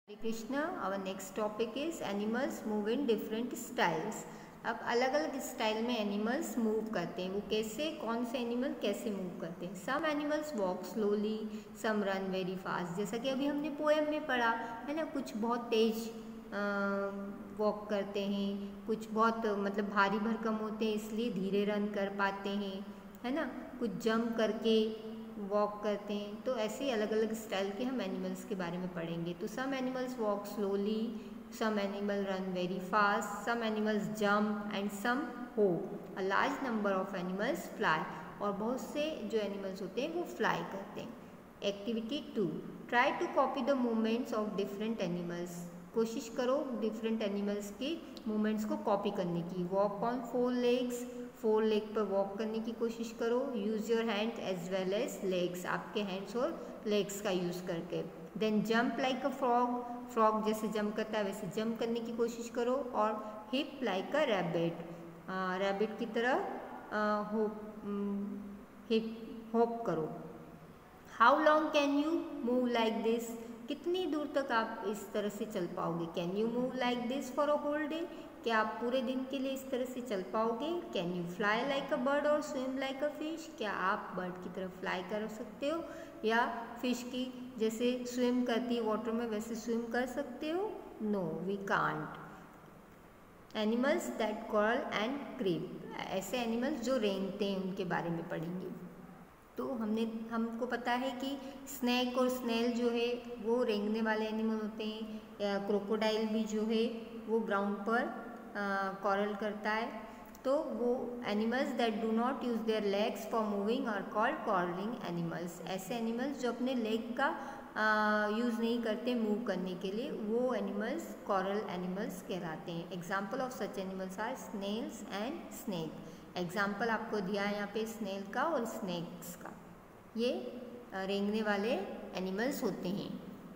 Hare Krishna. Our next topic is animals move in different styles. अब अलग अलग style में एनिमल्स मूव करते हैं। वो कैसे, कौन से एनिमल कैसे मूव करते हैं। Some animals walk slowly, some run very fast. जैसा कि अभी हमने पोएम में पढ़ा है ना, कुछ बहुत तेज वॉक करते हैं, कुछ बहुत मतलब भारी भरकम होते हैं इसलिए धीरे रन कर पाते हैं, है ना। कुछ जंप करके वॉक करते हैं। तो ऐसे अलग अलग स्टाइल के हम एनिमल्स के बारे में पढ़ेंगे। तो some animals walk slowly, some animal run very fast, some animals jump and some hop. A large number of animals fly. और बहुत से जो एनिमल्स होते हैं वो फ्लाई करते हैं। Activity 2, try to copy the movements of different animals. कोशिश करो डिफरेंट एनिमल्स के मूवमेंट्स को कॉपी करने की। वॉक ऑन 4 legs, 4 लेग पर वॉक करने की कोशिश करो। Use your hand as well as legs, आपके हैंड्स और लेग्स का यूज़ करके। Then jump like a frog, frog जैसे जंप करता है वैसे जंप करने की कोशिश करो। और hip like a rabbit, rabbit की तरह हिप हॉप करो। How long can you move like this, कितनी दूर तक आप इस तरह से चल पाओगे। Can you move like this for a whole day, क्या आप पूरे दिन के लिए इस तरह से चल पाओगे। Can you fly like a bird और स्विम लाइक अ फिश, क्या आप बर्ड की तरह फ्लाई कर सकते हो या फिश की जैसे स्विम करती है वाटर में वैसे स्विम कर सकते हो। No we can't. Animals that curl and creep, ऐसे एनिमल्स जो रेंगते हैं उनके बारे में पढ़ेंगे। तो हमको पता है कि स्नैक और स्नेल जो है वो रेंगने वाले एनिमल होते हैं। क्रोकोडाइल भी जो है वो ग्राउंड पर कॉरल करता है। तो वो animals that do not use their legs for moving are called crawling animals. ऐसे एनिमल्स जो अपने लेग का यूज़ नहीं करते मूव करने के लिए, वो एनिमल्स कॉरल एनिमल्स कहलाते हैं। Example of such animals are snails and snake. Example आपको दिया है यहाँ पे स्नेल का और स्नेक्स का। ये रेंगने वाले एनिमल्स होते हैं।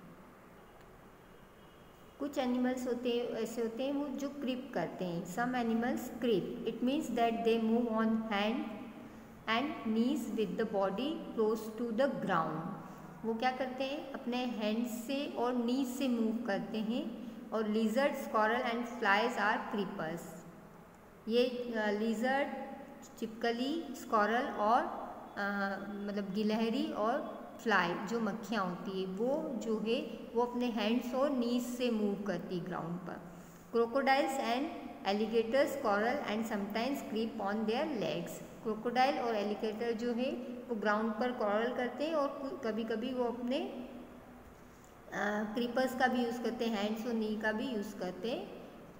कुछ एनिमल्स ऐसे होते हैं वो जो क्रीप करते हैं। Some animals creep, it means that they move on hand and knees with the body close to the ground. वो क्या करते हैं, अपने हैंड से और नीज से मूव करते हैं। और lizards, crawl and flies are creepers. ये लिजर्ड, चिपकली, स्कॉरल और मतलब गिलहरी और फ्लाई जो मक्खियाँ होती है वो जो है वो अपने हैंड्स और नीज से मूव करती है ग्राउंड पर। Crocodiles and alligators crawl and sometimes creep on their legs. Crocodile और एलिगेटर जो है वो ग्राउंड पर कॉरल करते हैं और कभी कभी वो अपने क्रीपर्स का भी यूज़ करते हैं, हैंड्स और नी का भी यूज़ करते हैं।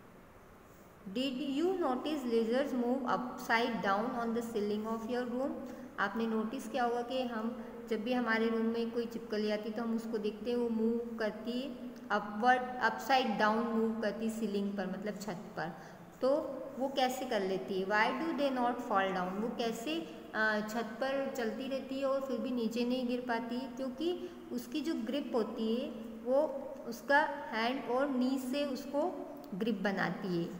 Did you notice lizards move upside down on the ceiling of your room? आपने नोटिस किया होगा कि हम जब भी हमारे रूम में कोई चिपकली आती है तो हम उसको देखते हैं वो मूव करती है अपवर्ड, अपसाइड डाउन मूव करती है सीलिंग पर, मतलब छत पर। तो वो कैसे कर लेती है। Why do they not fall down? वो कैसे छत पर चलती रहती है और फिर भी नीचे नहीं गिर पाती है, क्योंकि उसकी जो ग्रिप होती है वो उसका हैंड और नी से उसको ग्रिप बनाती है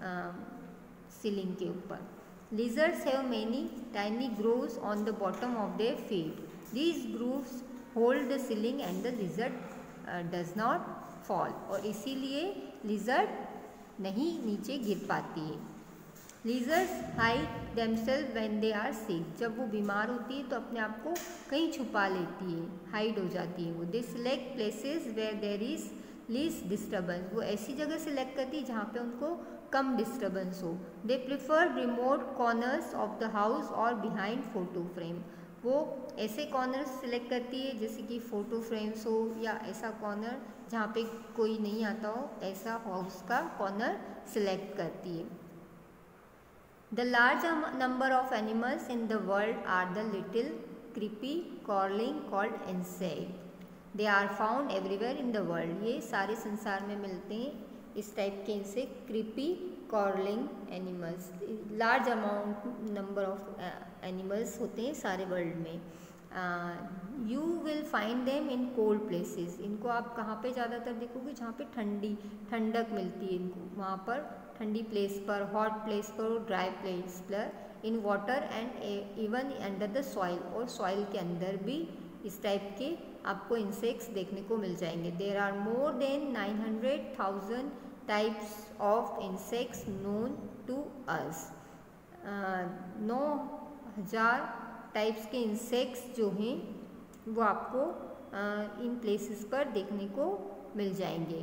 सीलिंग के ऊपर। Lizards have many tiny grooves on the bottom of their feet. These grooves hold the ceiling and the lizard does not fall. और इसीलिए lizard नहीं नीचे गिर पाती है। Lizards hide themselves when they are sick. जब वो बीमार होती है तो अपने आप को कहीं छुपा लेती है, हाइड हो जाती है वो। They select places where there is least disturbance. वो ऐसी जगह सेलेक्ट करती है जहाँ पे उनको कम डिस्टर्बेंस हो। They prefer remote corners of the house और बिहाइंड फोटो फ्रेम। वो ऐसे कॉर्नर्स सेलेक्ट करती है जैसे कि फ़ोटो फ्रेम्स हो या ऐसा कॉर्नर जहाँ पे कोई नहीं आता हो, ऐसा हाउस का कॉर्नर सेलेक्ट करती है। The large number of animals in the world are the little creepy crawling called insect. They are found everywhere in the world. ये सारे संसार में मिलते हैं इस टाइप के insect, creepy crawling animals. Large amount number of animals होते हैं सारे वर्ल्ड में। You will find them in cold places. इनको आप कहाँ पे ज़्यादातर देखोगे, जहाँ पे ठंडक मिलती है इनको, वहाँ पर ठंडी प्लेस पर, हॉट प्लेस पर और ड्राई प्लेस पर। In water and even under the soil, और सॉइल के अंदर भी इस टाइप के आपको इंसेक्ट्स देखने को मिल जाएंगे। There are more than 900,000 types of insects known to us. 9,000 types के इंसेक्ट्स जो हैं वो आपको इन प्लेसेस पर देखने को मिल जाएंगे।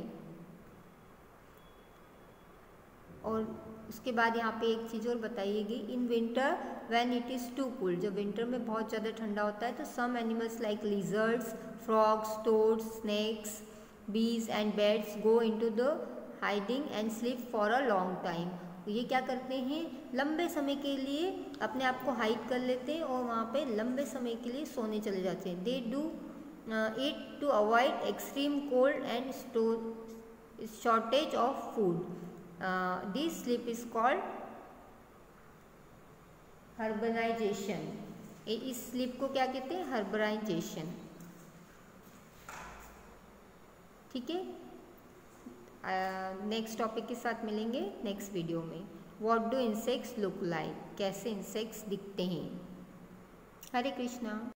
और उसके बाद यहाँ पे एक चीज़ और बताइएगी, in winter when it is too cool, जब विंटर में बहुत ज़्यादा ठंडा होता है तो some animals like lizards, frogs, toads, snakes, bees and bats go into the hiding and sleep for a long time. तो ये क्या करते हैं, लंबे समय के लिए अपने आप को हाइड कर लेते हैं और वहाँ पे लंबे समय के लिए सोने चले जाते हैं। They do it to avoid extreme cold and shortage of food. This sleep is called hibernation। इस स्लीप को क्या कहते हैं, hibernation। ठीक है, नेक्स्ट टॉपिक के साथ मिलेंगे नेक्स्ट वीडियो में। What do insects look like, कैसे इंसेक्ट्स दिखते हैं। हरे कृष्णा।